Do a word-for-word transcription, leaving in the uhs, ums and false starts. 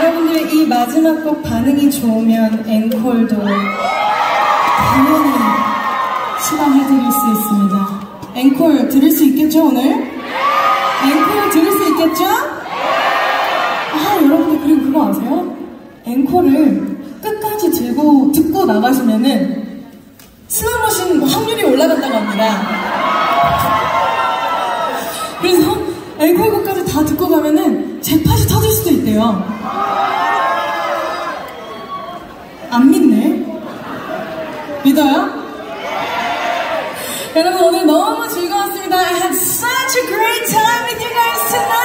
여러분들의 이 마지막 곡 반응이 좋으면 앵콜도 당연히 시간해드릴 수 있습니다. 앵콜 들을 수 있겠죠, 오늘? 앵콜 들을 수 있겠죠? 아, 여러분들 그리고 그거 아세요? 앵콜을 끝까지 들고 듣고 나가시면은 슬로모션 확률이 올라간다고 합니다. 그래서 앵콜곡까지 다 듣고 가면은 잭팟이 터질 수도 있대요. 안 믿네? 믿어요? 여러분 오늘 너무 즐거웠습니다. I had such a great time with you guys tonight.